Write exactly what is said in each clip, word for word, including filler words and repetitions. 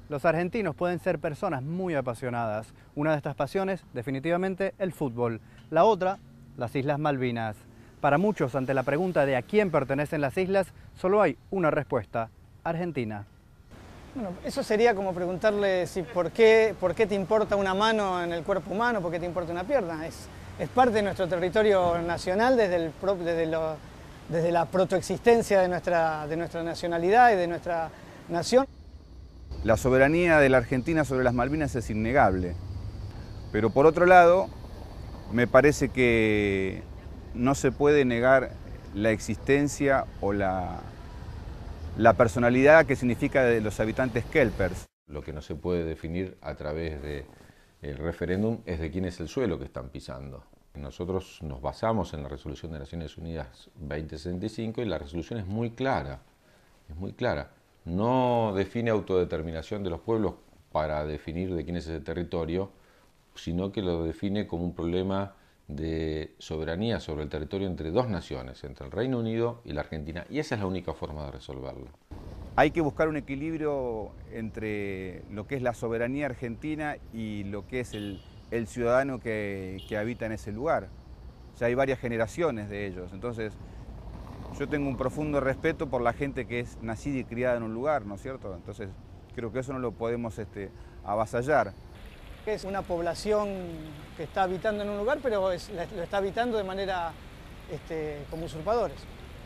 Los argentinos pueden ser personas muy apasionadas. Una de estas pasiones, definitivamente, el fútbol. La otra, las Islas Malvinas. Para muchos, ante la pregunta de a quién pertenecen las islas, solo hay una respuesta: Argentina. Bueno, eso sería como preguntarle si por qué, por qué te importa una mano en el cuerpo humano, por qué te importa una pierna. Es, es parte de nuestro territorio nacional desde, el, desde, lo, desde la protoexistencia de nuestra, de nuestra nacionalidad y de nuestra nación. La soberanía de la Argentina sobre las Malvinas es innegable, pero por otro lado, me parece que no se puede negar la existencia o la, la personalidad que significa de los habitantes kelpers. Lo que no se puede definir a través del referéndum es de quién es el suelo que están pisando. Nosotros nos basamos en la resolución de Naciones Unidas veinte sesenta y cinco y la resolución es muy clara, es muy clara. No define autodeterminación de los pueblos para definir de quién es ese territorio, sino que lo define como un problema de soberanía sobre el territorio entre dos naciones, entre el Reino Unido y la Argentina, y esa es la única forma de resolverlo. Hay que buscar un equilibrio entre lo que es la soberanía argentina y lo que es el, el ciudadano que, que habita en ese lugar. O sea, hay varias generaciones de ellos, entonces yo tengo un profundo respeto por la gente que es nacida y criada en un lugar, ¿no es cierto? Entonces creo que eso no lo podemos este, avasallar. Es una población que está habitando en un lugar, pero es, lo está habitando de manera este, como usurpadores.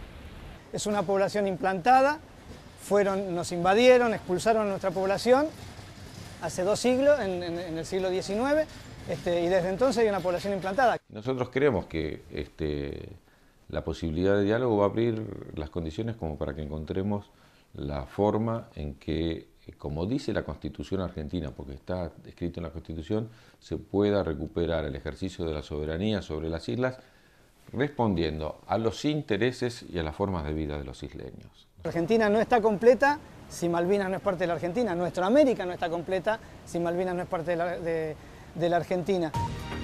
Es una población implantada, fueron, nos invadieron, expulsaron a nuestra población hace dos siglos, en, en, en el siglo diecinueve, este, y desde entonces hay una población implantada. Nosotros creemos que este, la posibilidad de diálogo va a abrir las condiciones como para que encontremos la forma en que, como dice la Constitución argentina, porque está escrito en la Constitución, se pueda recuperar el ejercicio de la soberanía sobre las islas, respondiendo a los intereses y a las formas de vida de los isleños. Argentina no está completa si Malvinas no es parte de la Argentina. Nuestra América no está completa si Malvinas no es parte de la, de, de la Argentina.